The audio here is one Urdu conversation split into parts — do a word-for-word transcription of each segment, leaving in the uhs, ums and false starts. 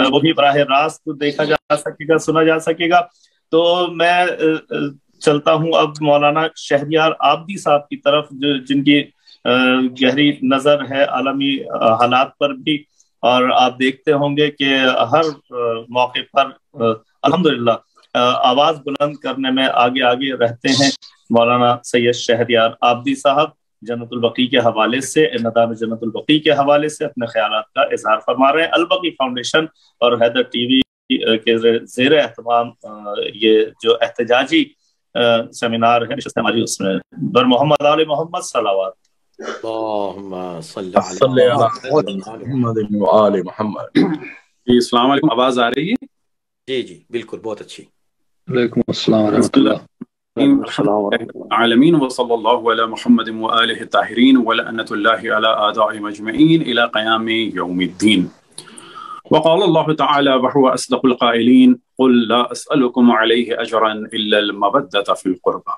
وہ بھی براہ راست دیکھا جا سکے گا، سنا جا سکے گا۔ تو میں چلتا ہوں اب مولانا شہریار آبدی صاحب کی طرف، جن کی گہری نظر ہے عالمی حالات پر بھی، اور آپ دیکھتے ہوں گے کہ ہر موقع پر الحمدللہ آواز بلند کرنے میں آگے آگے رہتے ہیں۔ مولانا سید شہریار آبدی صاحب جنت البقیع کے حوالے سے، ندام جنت البقیع کے حوالے سے اپنے خیالات کا اظہار فرما رہے ہیں۔ البقیع فاؤنڈیشن اور حیدر ٹی وی کے زیر اہتمام یہ جو احتجاجی سیمینار ہے، نشست ہماری، اس میں بر محمد آل محمد صلوات۔ اللہم صلی علی محمد و آل محمد۔ السلام علیکم، آواز آ رہی ہے؟ جی جی بالکل، بہت اچھی۔ وعلیکم السلام ورحمۃ اللہ العالمین وصلی اللہ علی محمد و آلہ الطاہرین ولعنۃ اللہ علی اعدائهم اجمعین الی قیام یوم الدین۔ وقال اللہ تعالی وهو اصدق القائلین قل لا اسألکم علیہ اجرا الا المودۃ فی القربى۔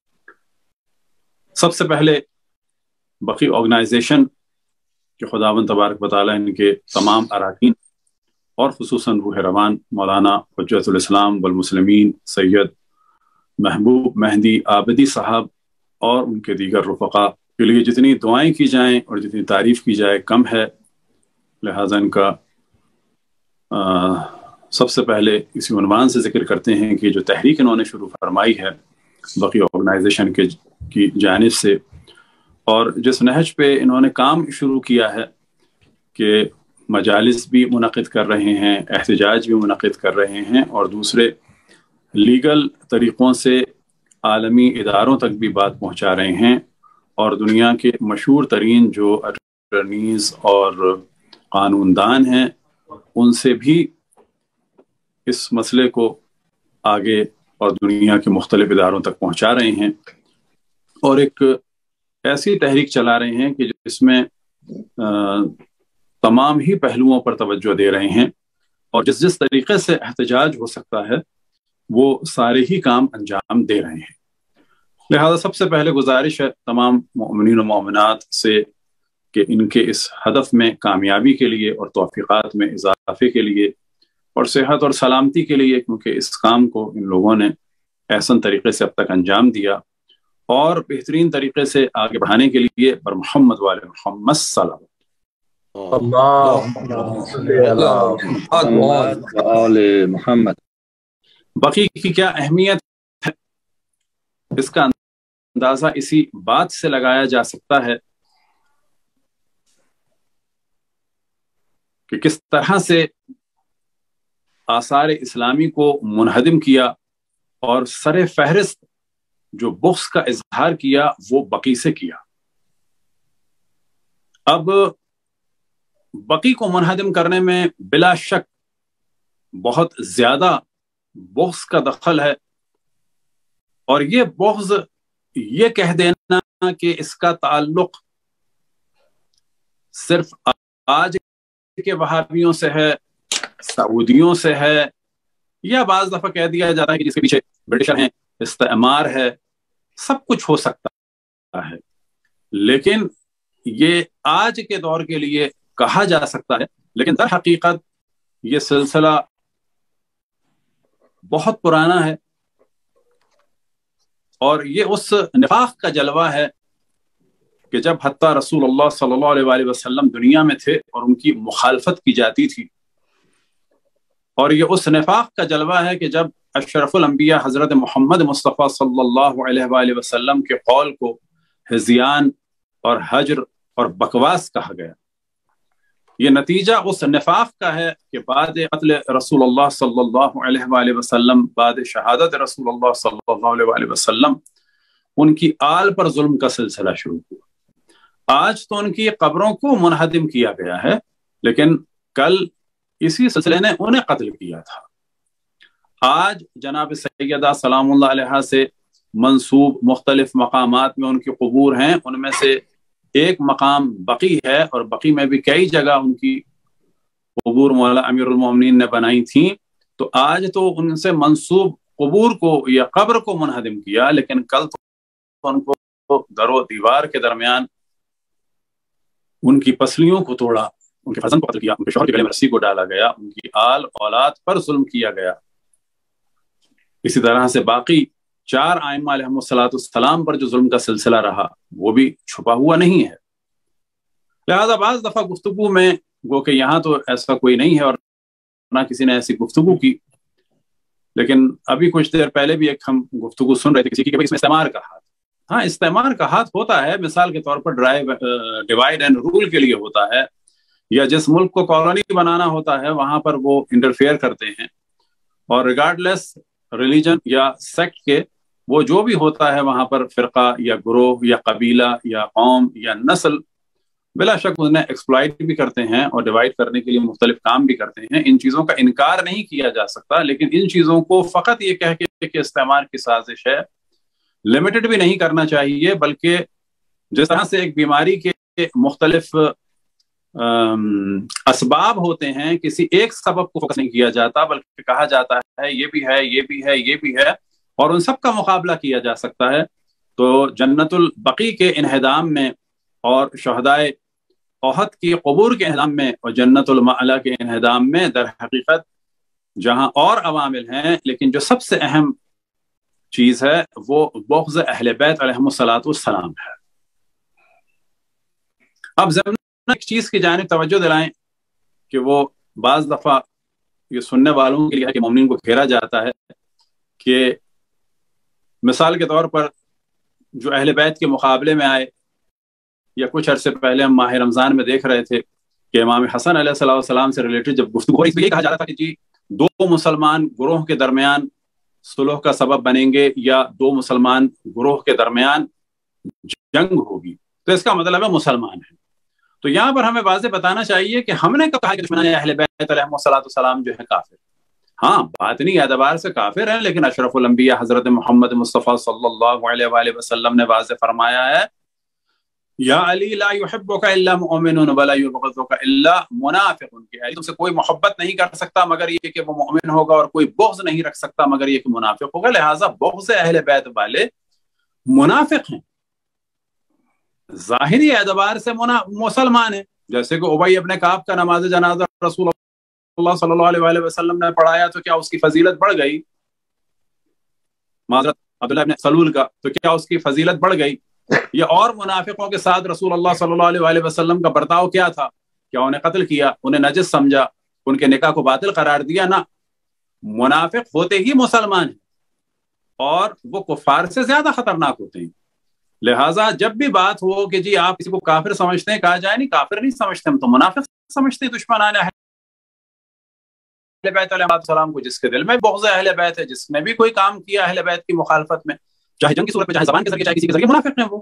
سب سے پہلے بقی آرگنائزیشن کہ خداوند تبارک و تعالی ان کے تمام اراکین اور خصوصاً روح روان مولانا حجت الاسلام والمسلمین سید محبوب مہدی آبدی صاحب اور ان کے دیگر رفقا کے لیے جتنی دعائیں کی جائیں اور جتنی تعریف کی جائے کم ہے، لہٰذا ان کا آ, سب سے پہلے اسی عنوان سے ذکر کرتے ہیں کہ جو تحریک انہوں نے شروع فرمائی ہے بقی آرگنائزیشن کے کی جانب سے، اور جس نہج پہ انہوں نے کام شروع کیا ہے کہ مجالس بھی منعقد کر رہے ہیں، احتجاج بھی منعقد کر رہے ہیں، اور دوسرے لیگل طریقوں سے عالمی اداروں تک بھی بات پہنچا رہے ہیں، اور دنیا کے مشہور ترین جو اٹرنیز اور قانون دان ہیں ان سے بھی اس مسئلے کو آگے اور دنیا کے مختلف اداروں تک پہنچا رہے ہیں، اور ایک ایسی تحریک چلا رہے ہیں کہ جس میں تمام ہی پہلوؤں پر توجہ دے رہے ہیں، اور جس جس طریقے سے احتجاج ہو سکتا ہے وہ سارے ہی کام انجام دے رہے ہیں۔ لہذا سب سے پہلے گزارش ہے تمام مومنین و مومنات سے کہ ان کے اس ہدف میں کامیابی کے لیے اور توفیقات میں اضافے کے لیے اور صحت اور سلامتی کے لیے، کیونکہ اس کام کو ان لوگوں نے احسن طریقے سے اب تک انجام دیا اور بہترین طریقے سے آگے بڑھانے کے لیے پر محمد والے محمد صلی آل محمد۔ بقی کی کیا اہمیت ہے اس کا اندازہ اسی بات سے لگایا جا سکتا ہے کہ کس طرح سے آثار اسلامی کو منہدم کیا اور سر فہرست جو بغض کا اظہار کیا وہ بقی سے کیا۔ اب بقی کو منہدم کرنے میں بلا شک بہت زیادہ بغض کا دخل ہے، اور یہ بغض یہ کہہ دینا کہ اس کا تعلق صرف آج کے وہابیوں سے ہے، سعودیوں سے ہے، یا بعض دفعہ کہہ دیا جاتا ہے کہ جس کے پیچھے برٹشر ہیں، استعمار ہے، سب کچھ ہو سکتا ہے، لیکن یہ آج کے دور کے لیے کہا جا سکتا ہے، لیکن در حقیقت یہ سلسلہ بہت پرانا ہے، اور یہ اس نفاق کا جلوہ ہے کہ جب حتیٰ رسول اللہ صلی اللہ علیہ وآلہ وسلم دنیا میں تھے اور ان کی مخالفت کی جاتی تھی، اور یہ اس نفاق کا جلوہ ہے کہ جب اشرف الانبیاء حضرت محمد مصطفیٰ صلی اللہ علیہ وآلہ وسلم کے قول کو ہذیان اور حجر اور بکواس کہا گیا۔ یہ نتیجہ اس نفاق کا ہے کہ بعد قتل رسول اللہ صلی اللہ علیہ وآلہ وسلم، بعد شہادت رسول اللہ صلی اللہ علیہ وآلہ وسلم، ان کی آل پر ظلم کا سلسلہ شروع ہوا۔ آج تو ان کی قبروں کو منہدم کیا گیا ہے، لیکن کل اسی سلسلے نے انہیں قتل کیا تھا۔ آج جناب سیدہ سلام اللہ علیہ سے منسوب مختلف مقامات میں ان کی قبور ہیں، ان میں سے ایک مقام بقی ہے، اور بقی میں بھی کئی جگہ ان کی قبور مولا امیر المومنین نے بنائی تھیں۔ تو آج تو ان سے منسوب قبور کو یا قبر کو منہدم کیا، لیکن کل تو ان کو در و دیوار کے درمیان ان کی پسلیوں کو توڑا ان کے فرزند کو قتل کیا، ان کے شوہر کے گلے میں رسی کو ڈالا گیا، ان کی آل اولاد پر ظلم کیا گیا. اسی طرح سے باقی چار ائمہ علیہم الصلوۃ والسلام پر جو ظلم کا سلسلہ رہا وہ بھی چھپا ہوا نہیں ہے. لہذا بعض دفعہ گفتگو میں گو کہ یہاں تو ایسا کوئی نہیں ہے اور نہ کسی نے ایسی گفتگو کی، لیکن ابھی کچھ دیر پہلے بھی ایک ہم گفتگو سن رہے تھے کسی کی کہ اس میں استعمار کا ہاتھ. ہاں استعمار کا ہاتھ ہوتا ہے، مثال کے طور پر ڈرائیو ڈیوائڈ اینڈ رول کے لیے ہوتا ہے، یا جس ملک کو کالونی بنانا ہوتا ہے وہاں پر وہ انٹرفیئر کرتے ہیں، اور ریگارڈ لیس ریلیجن یا سیکٹ کے وہ جو بھی ہوتا ہے وہاں پر فرقہ یا گروہ یا قبیلہ یا قوم یا نسل بلا شک انہیں ایکسپلائٹ بھی کرتے ہیں اور ڈیوائڈ کرنے کے لیے مختلف کام بھی کرتے ہیں. ان چیزوں کا انکار نہیں کیا جا سکتا، لیکن ان چیزوں کو فقط یہ کہہ کے کہ استعمار کی سازش ہے لمیٹڈ بھی نہیں کرنا چاہیے، بلکہ جس طرح سے ایک بیماری کے مختلف اسباب ہوتے ہیں کسی ایک سبب کو فوکس نہیں کیا جاتا بلکہ کہا جاتا ہے یہ بھی ہے یہ بھی ہے یہ بھی ہے اور ان سب کا مقابلہ کیا جا سکتا ہے. تو جنت البقیع کے انہدام میں اور شہدائے احد کی قبور کے انہدام میں اور جنت المعلا کے انہدام میں در حقیقت جہاں اور عوامل ہیں، لیکن جو سب سے اہم چیز ہے وہ بغض اہل بیت علیہم الصلوۃ والسلام ہے. اب ضمن ایک چیز کی جانب توجہ دلائیں کہ وہ بعض دفعہ یہ سننے والوں کے لیے کہ مومنین کو گھیرا جاتا ہے کہ مثال کے طور پر جو اہل بیت کے مقابلے میں آئے، یا کچھ عرصے پہلے ہم ماہ رمضان میں دیکھ رہے تھے کہ امام حسن علیہ السلام والسلام سے ریلیٹڈ جب گفتگو ہوئی تو یہ کہا جاتا تھا کہ جی دو مسلمان گروہ کے درمیان صلح کا سبب بنیں گے یا دو مسلمان گروہ کے درمیان جنگ ہوگی، تو اس کا مطلب ہے مسلمان ہیں. تو یہاں پر ہمیں واضح بتانا چاہیے کہ ہم نے کب کہا کہ دشمنان اہل بیت علیہم الصلوۃ والسلام جو ہے کافر، ہاں باطنی اعتبار سے کافر ہیں، لیکن اشرف الانبیاء حضرت محمد مصطفیٰ صلی اللہ علیہ وآلہ وسلم نے واضح فرمایا ہے یا علی لا يحبك الا مؤمن ولا يبغضك الا منافق، کہ علی تم سے کوئی محبت نہیں کر سکتا مگر یہ کہ وہ مومن ہوگا اور کوئی بغض نہیں رکھ سکتا مگر یہ کہ منافق ہوگا. لہٰذا بغض اہل بیت والے منافق ہیں، ظاہری اعتبار سے مسلمان ہیں، جیسے کہ ابی ابن کعب کا نماز جنازہ رسول اللہ صلی اللہ علیہ وآلہ وسلم نے پڑھایا تو کیا اس کی فضیلت بڑھ گئی؟ معذرت عبداللہ ابن سلول کا، تو کیا اس کی فضیلت بڑھ گئی؟ یا اور منافقوں کے ساتھ رسول اللہ صلی اللہ علیہ وآلہ وسلم کا برتاؤ کیا تھا؟ کیا انہیں قتل کیا، انہیں نجس سمجھا، ان کے نکاح کو باطل قرار دیا؟ نہ، منافق ہوتے ہی مسلمان ہیں اور وہ کفار سے زیادہ خطرناک ہوتے ہیں. لہٰذا جب بھی بات ہو کہ جی آپ کسی کو کافر سمجھتے ہیں، کہا جائے نہیں کافر نہیں سمجھتے، ہم تو منافق سمجھتے ہیں دشمنان اہل بیت علیہ السلام کو، جس کے دل میں بغض اہل بیت ہے، جس نے بھی کوئی کام کیا اہل بیت کی مخالفت میں، چاہے جنگ کی صورت میں، چاہے زبان کے ذریعے، چاہے کسی کے ذریعے، منافق ہیں وہ.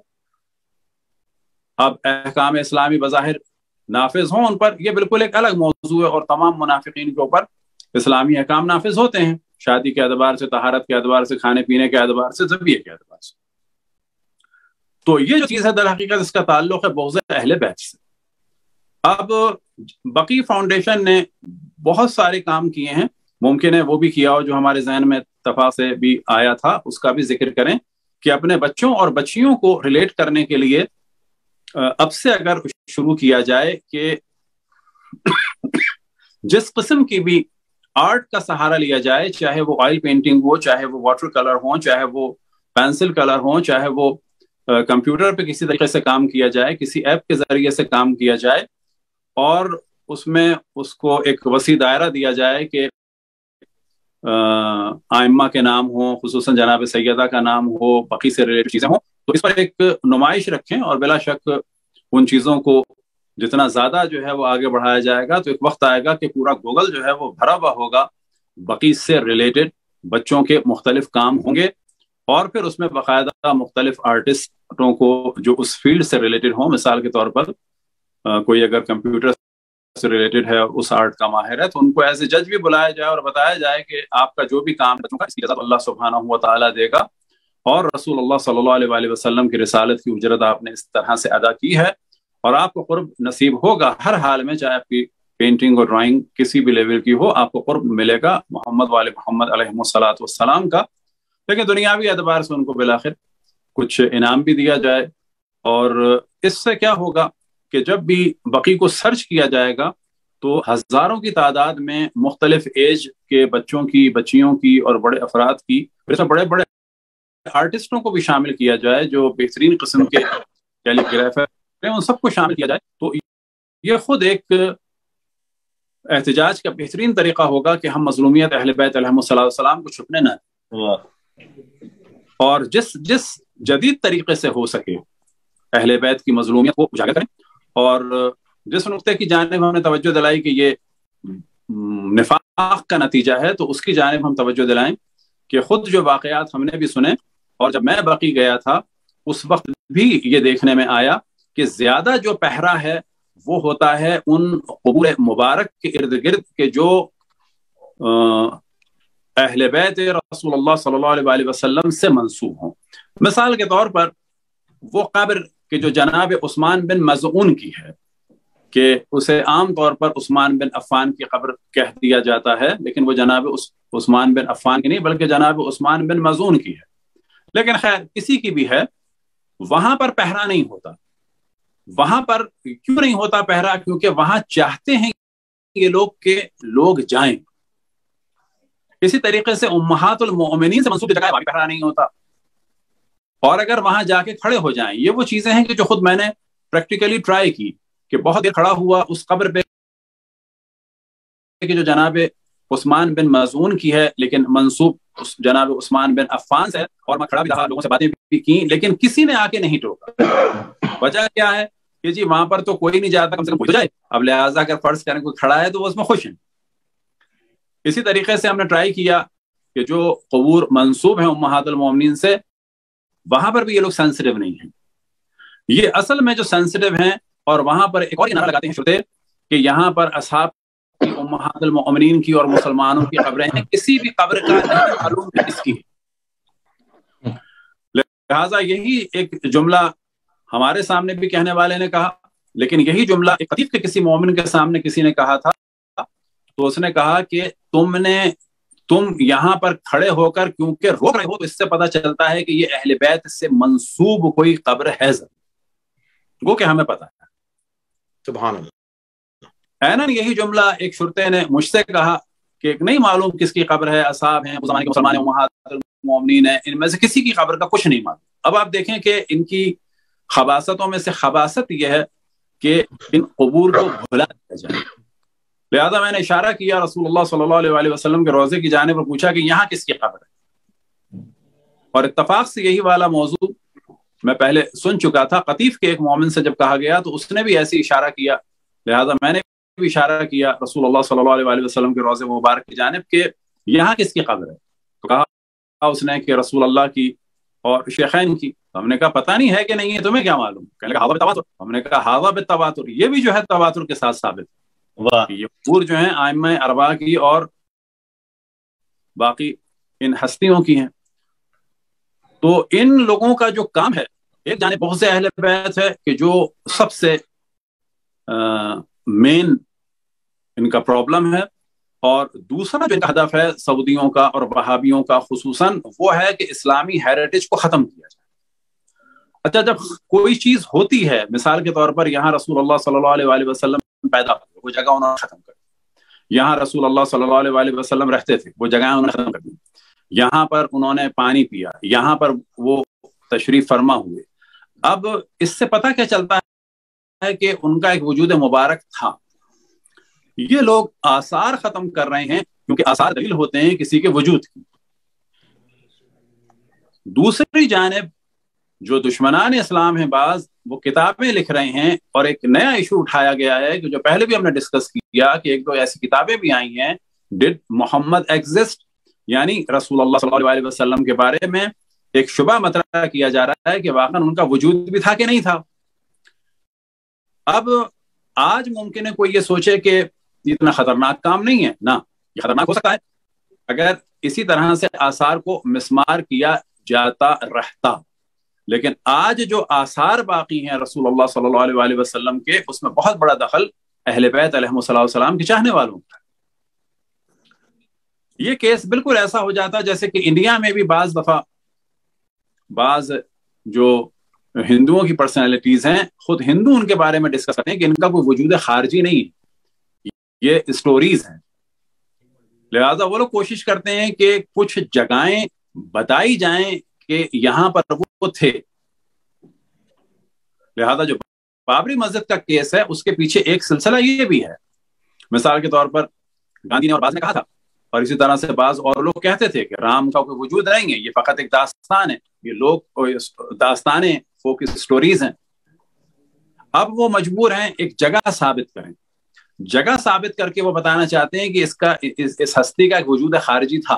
اب احکام اسلامی بظاہر نافذ ہوں ان پر، یہ بالکل ایک الگ موضوع ہے، اور تمام منافقین کے اوپر اسلامی احکام نافذ ہوتے ہیں، شادی کے اعتبار سے، طہارت کے اعتبار سے، کھانے پینے کے اعتبار سے، ذبیحے کے اعتبار سے. تو یہ جو چیز ہے در حقیقت اس کا تعلق ہے بغض اہل بیت سے. اب بقی فاؤنڈیشن نے بہت سارے کام کیے ہیں، ممکن ہے وہ بھی کیا ہو جو ہمارے ذہن میں اتفاق سے بھی آیا تھا، اس کا بھی ذکر کریں کہ اپنے بچوں اور بچیوں کو ریلیٹ کرنے کے لیے اب سے اگر شروع کیا جائے کہ جس قسم کی بھی آرٹ کا سہارا لیا جائے، چاہے وہ آئل پینٹنگ ہو، چاہے وہ واٹر کلر ہوں، چاہے وہ پینسل کلر ہوں، چاہے وہ کمپیوٹر پہ کسی طریقے سے کام کیا جائے، کسی ایپ کے ذریعے سے کام کیا جائے، اور اس میں اس کو ایک وسیع دائرہ دیا جائے کہ آئمہ کے نام ہوں، خصوصاً جناب سیدہ کا نام ہو، بقی سے ریلیٹڈ چیزیں ہوں، تو اس پر ایک نمائش رکھیں. اور بلا شک ان چیزوں کو جتنا زیادہ جو ہے وہ آگے بڑھایا جائے گا تو ایک وقت آئے گا کہ پورا گوگل جو ہے وہ بھرا ہوا ہوگا بقی سے ریلیٹڈ بچوں کے مختلف کام ہوں گے، اور پھر اس میں باقاعدہ مختلف آرٹسٹوں کو جو اس فیلڈ سے ریلیٹڈ ہوں، مثال کے طور پر کوئی اگر کمپیوٹر سے ریلیٹڈ ہے، اس آرٹ کا ماہر ہے، تو ان کو ایز اے جج بھی بلایا جائے اور بتایا جائے کہ آپ کا جو بھی کام بچوں کا اس کی جزا اللہ سبحانہ و تعالیٰ دے گا، اور رسول اللہ صلی اللہ علیہ وآلہ وسلم کی رسالت کی اجرت آپ نے اس طرح سے ادا کی ہے، اور آپ کو قرب نصیب ہوگا ہر حال میں، چاہے آپ کی پینٹنگ اور ڈرائنگ کسی بھی لیول کی ہو، آپ کو قرب ملے گا محمد والے محمد علیہ الصلوۃ والسلام کا. لیکن دنیاوی اعتبار سے ان کو بالآخر کچھ انعام بھی دیا جائے. اور اس سے کیا ہوگا کہ جب بھی بقی کو سرچ کیا جائے گا تو ہزاروں کی تعداد میں مختلف ایج کے بچوں کی، بچیوں کی اور بڑے افراد کی، پھر بڑے بڑے آرٹسٹوں کو بھی شامل کیا جائے جو بہترین قسم کے کیلیگرافر ہیں، ان سب کو شامل کیا جائے تو یہ خود ایک احتجاج کا بہترین طریقہ ہوگا کہ ہم مظلومیت اہل بیت علیہم السلام کو چھپنے نہ دیں، اور جس جس جدید طریقے سے ہو سکے اہل بیت کی مظلومیت کو اجاگر کریں، اور جس نقطے کی جانب ہم نے توجہ دلائی کہ یہ نفاق کا نتیجہ ہے تو اس کی جانب ہم توجہ دلائیں کہ خود جو واقعات ہم نے بھی سنے، اور جب میں بقی گیا تھا اس وقت بھی یہ دیکھنے میں آیا کہ زیادہ جو پہرا ہے وہ ہوتا ہے ان قبور مبارک کے ارد گرد کے جو اہل بیت رسول اللہ صلی اللہ علیہ وآلہ وسلم سے منسوب ہوں۔ مثال کے طور پر وہ قبر کہ جو جناب عثمان بن مظعون کی ہے، کہ اسے عام طور پر عثمان بن عفان کی قبر کہہ دیا جاتا ہے، لیکن وہ جناب عثمان بن عفان کی نہیں بلکہ جناب عثمان بن مظعون کی ہے، لیکن خیر کسی کی بھی ہے، وہاں پر پہرا نہیں ہوتا۔ وہاں پر کیوں نہیں ہوتا پہرا؟ کیونکہ وہاں چاہتے ہیں یہ لوگ کہ لوگ جائیں۔ اسی طریقے سے امہات المؤمنین سے منسوب جگہ وہاں پہرا نہیں ہوتا، اور اگر وہاں جا کے کھڑے ہو جائیں، یہ وہ چیزیں ہیں کہ جو خود میں نے پریکٹیکلی ٹرائی کی کہ بہت دیر کھڑا ہوا اس قبر پہ کہ جو جناب عثمان بن مظعون کی ہے لیکن منسوب جناب عثمان بن عفان سے، اور میں کھڑا بھی رہا، لوگوں سے باتیں بھی کی، لیکن کسی نے آ کے نہیں ٹوکا۔ وجہ کیا ہے کہ جی وہاں پر تو کوئی نہیں جاتا، کم سے کم کوئی جائے، اب لہٰذا اگر فرض کریں کوئی کھڑا ہے تو وہ اس میں خوش ہیں۔ اسی طریقے سے ہم نے ٹرائی کیا کہ جو قبور منسوب ہیں امہات المومنین سے، وہاں پر بھی یہ لوگ سینسٹیو نہیں ہیں۔ یہ اصل میں جو سینسٹیو ہیں، اور وہاں پر ایک اور نعرہ لگاتے ہیں شرطے کہ یہاں پر اصحاب کی، امہات المؤمنین کی اور مسلمانوں کی قبریں ہیں، کسی بھی قبر کا نہیں معلوم کہ کس کی ہے۔ لہٰذا یہی ایک جملہ ہمارے سامنے بھی کہنے والے نے کہا، لیکن یہی جملہ ایک قطیف کے کسی مومن کے سامنے کسی نے کہا تھا، تو اس نے کہا کہ تم نے تم یہاں پر کھڑے ہو کر کیونکہ روک رہے ہو تو اس سے پتہ چلتا ہے کہ یہ اہل بیت سے منسوب کوئی قبر ہے ضرور، وہ کہ ہمیں پتہ ہے۔ سبحان اللہ۔ اینن یہی جملہ ایک شرطے نے مجھ سے کہا کہ نہیں معلوم کس کی قبر ہے، اصحاب ہیں، زمانے کے مسلمان ہیں، امہات المؤمنین ہیں، ان میں سے کسی کی قبر کا کچھ نہیں معلوم۔ اب آپ دیکھیں کہ ان کی خباستوں میں سے خباست یہ ہے کہ ان قبور کو بھلا دیا جائے۔ لہذا میں نے اشارہ کیا رسول اللہ صلی اللہ علیہ وآلہ وسلم کے روضے کی جانب اور پوچھا کہ یہاں کس کی قبر ہے، اور اتفاق سے یہی والا موضوع میں پہلے سن چکا تھا۔ قطیف کے ایک مومن سے جب کہا گیا تو اس نے بھی ایسی اشارہ کیا، لہذا میں نے بھی اشارہ کیا رسول اللہ صلی اللہ علیہ وآلہ وسلم کے روضے مبارک کی جانب کہ یہاں کس کی قبر ہے، تو کہا اس نے کہ رسول اللہ کی اور شیخین کی۔ ہم نے کہا پتہ نہیں ہے کہ نہیں ہے، تمہیں کیا معلوم؟ کہنے لگا ہاذا بالتواتر۔ ہم نے کہا ہاذا بالتواتر، یہ بھی جو ہے تواتر کے ساتھ ثابت ہے۔ یہ قبور جو ہیں ائمہ اربعہ کی اور باقی ان ہستیوں کی ہیں۔ تو ان لوگوں کا جو کام ہے، ایک جانب بہت سے اہل بیت ہے کہ جو سب سے مین ان کا پرابلم ہے، اور دوسرا جو ان کا ہدف ہے سعودیوں کا اور وہابیوں کا خصوصاً، وہ ہے کہ اسلامی ہیریٹیج کو ختم کیا جائے۔ اچھا، جب کوئی چیز ہوتی ہے، مثال کے طور پر یہاں رسول اللہ صلی اللہ علیہ وآلہ وسلم پیدا ہوئے، وہ جگہ انہوں نے ختم کر دی۔ یہاں رسول اللہ صلی اللہ علیہ وآلہ وسلم رہتے تھے، وہ جگہ انہوں نے ختم کر دی۔ یہاں پر انہوں نے پانی پیا، یہاں پر وہ تشریف فرما ہوئے۔ اب اس سے پتہ کیا چلتا ہے کہ ان کا ایک وجود مبارک تھا۔ یہ لوگ آثار ختم کر رہے ہیں کیونکہ آثار دلیل ہوتے ہیں کسی کے وجود کی۔ دوسری جانب جو دشمنان اسلام ہیں بعض، وہ کتابیں لکھ رہے ہیں، اور ایک نیا ایشو اٹھایا گیا ہے کہ جو پہلے بھی ہم نے ڈسکس کیا کہ ایک دو ایسی کتابیں بھی آئی ہیں، ڈڈ محمد ایگزسٹ، یعنی رسول اللہ صلی اللہ علیہ وسلم کے بارے میں ایک شبہ مطرح کیا جا رہا ہے کہ واقعا ان کا وجود بھی تھا کہ نہیں تھا۔ اب آج ممکن ہے کوئی یہ سوچے کہ یہ اتنا خطرناک کام نہیں ہے، نہ، یہ خطرناک ہو سکتا ہے اگر اسی طرح سے آثار کو مسمار کیا جاتا رہتا، لیکن آج جو آثار باقی ہیں رسول اللہ صلی اللہ علیہ وآلہ وسلم کے، اس میں بہت بڑا دخل اہل بیت علیہم السلام کے چاہنے والوں کا۔ یہ کیس بالکل ایسا ہو جاتا جیسے کہ انڈیا میں بھی بعض دفعہ بعض جو ہندوؤں کی پرسنالٹیز ہیں، خود ہندو ان کے بارے میں ڈسکس کرتے ہیں کہ ان کا کوئی وجود خارجی نہیں ہے، یہ اسٹوریز ہیں. لہذا وہ لوگ کوشش کرتے ہیں کہ کچھ جگہیں بتائی جائیں کہ یہاں پر وہ تھے. لہذا جو بابری مسجد کا کیس ہے اس کے پیچھے ایک سلسلہ یہ بھی ہے. مثال کے طور پر گاندھی نے اور بعض نے کہا تھا، اور اسی طرح سے بعض اور لوگ کہتے تھے کہ رام کا کوئی وجود نہیں ہے، یہ فقط ایک داستان ہے، یہ لوگ داستانیں فوک اسٹوریز ہیں. اب وہ مجبور ہیں ایک جگہ ثابت کریں، جگہ ثابت کر کے وہ بتانا چاہتے ہیں کہ اس کا اس, اس ہستی کا ایک وجود خارجی تھا.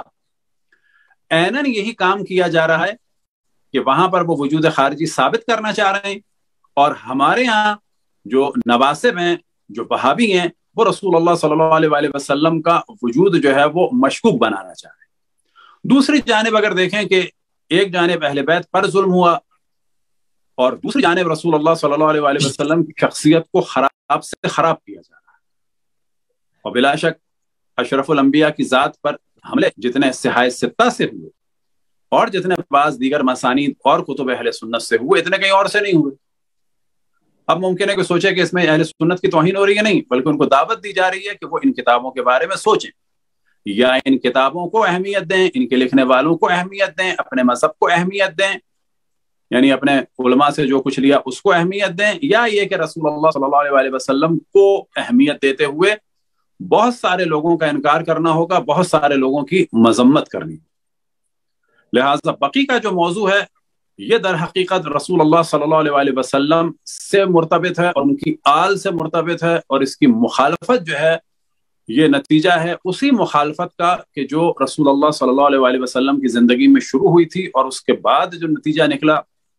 عیناً یہی کام کیا جا رہا ہے کہ وہاں پر وہ وجود خارجی ثابت کرنا چاہ رہے ہیں، اور ہمارے ہاں جو نواسب ہیں، جو وہابی ہیں، وہ رسول اللہ صلی اللہ علیہ وآلہ وسلم کا وجود جو ہے وہ مشکوک بنانا چاہ رہے ہیں. دوسری جانب اگر دیکھیں کہ ایک جانب اہل بیت پر ظلم ہوا، اور دوسری جانب رسول اللہ صلی اللہ علیہ وآلہ وسلم کی شخصیت کو خراب سے خراب کیا جا رہا ہے. اور بلا شک اشرف الانبیاء کی ذات پر حملے جتنے صحاح ستہ سے ہوئے اور جتنے بعض دیگر مسانید اور کتب اہل سنت سے ہوئے، اتنے کہیں اور سے نہیں ہوئے. اب ممکن ہے کہ سوچے کہ اس میں اہل سنت کی توہین ہو رہی ہے، نہیں، بلکہ ان کو دعوت دی جا رہی ہے کہ وہ ان کتابوں کے بارے میں سوچیں، یا ان کتابوں کو اہمیت دیں، ان کے لکھنے والوں کو اہمیت دیں، اپنے مذہب کو اہمیت دیں، یعنی اپنے علماء سے جو کچھ لیا اس کو اہمیت دیں، یا یہ کہ رسول اللہ صلی اللہ علیہ وآلہ وسلم کو اہمیت دیتے ہوئے بہت سارے لوگوں کا انکار کرنا ہوگا، بہت سارے لوگوں کی مذمت کرنی. لہٰذا بقی کا جو موضوع ہے یہ در حقیقت رسول اللہ صلی اللہ علیہ وآلہ وسلم سے مرتبط ہے اور ان کی آل سے مرتبط ہے، اور اس کی مخالفت جو ہے یہ نتیجہ ہے اسی مخالفت کا کہ جو رسول اللہ صلی اللہ علیہ وآلہ وسلم کی زندگی میں شروع ہوئی تھی، اور اس کے بعد جو نتیجہ نکلا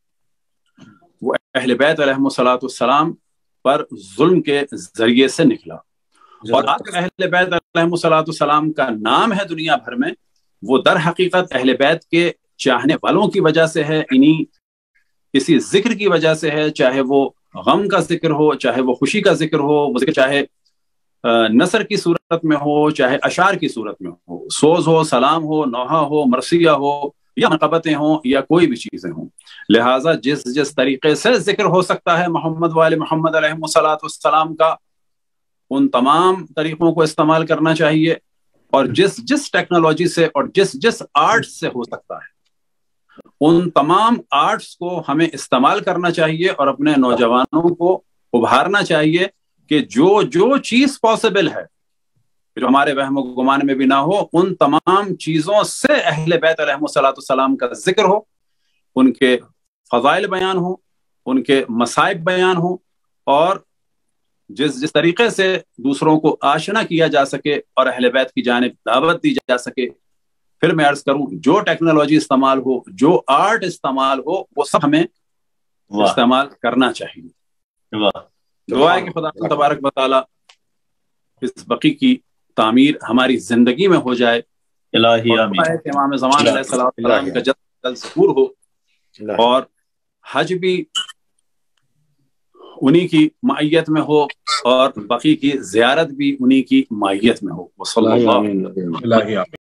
وہ اہل بیت علیہم الصلوۃ والسلام پر ظلم کے ذریعے سے نکلا. اور آج اہل بیت علیہم الصلوۃ والسلام کا نام ہے دنیا بھر میں، وہ در حقیقت اہل بیت کے چاہنے والوں کی وجہ سے ہے، انہی کسی ذکر کی وجہ سے ہے، چاہے وہ غم کا ذکر ہو، چاہے وہ خوشی کا ذکر ہو، وہ ذکر چاہے نثر کی صورت میں ہو، چاہے اشعار کی صورت میں ہو، سوز ہو، سلام ہو، نوحہ ہو، مرثیہ ہو، یا منقبتیں ہوں، یا کوئی بھی چیزیں ہوں. لہٰذا جس جس طریقے سے ذکر ہو سکتا ہے محمد وآل محمد علیہم الصلوۃ والسلام کا، ان تمام طریقوں کو استعمال کرنا چاہیے، اور جس جس ٹیکنالوجی سے اور جس جس آرٹ سے ہو سکتا ہے ان تمام آرٹس کو ہمیں استعمال کرنا چاہیے، اور اپنے نوجوانوں کو ابھارنا چاہیے کہ جو جو چیز پاسبل ہے، جو ہمارے وہم و گمان میں بھی نہ ہو، ان تمام چیزوں سے اہل بیت علیہم الصلوۃ والسلام کا ذکر ہو، ان کے فضائل بیان ہوں، ان کے مصائب بیان ہوں، اور جس جس طریقے سے دوسروں کو آشنا کیا جا سکے اور اہل بیت کی جانب دعوت دی جا سکے. پھر میں عرض کروں، جو ٹیکنالوجی استعمال ہو، جو آرٹ استعمال ہو، وہ سب ہمیں استعمال کرنا چاہیے. دعا ہے کہ خدا تبارک و تعالی اس بقی کی تعمیر ہماری زندگی میں ہو جائے. الہی آمین. امام زمان علیہ السلام کا جلد جلد ظہور ہو، اور حج بھی انہی کی معیت میں ہو، اور بقی کی زیارت بھی انہی کی معیت میں ہو. وصلی اللہ علیہ وسلم.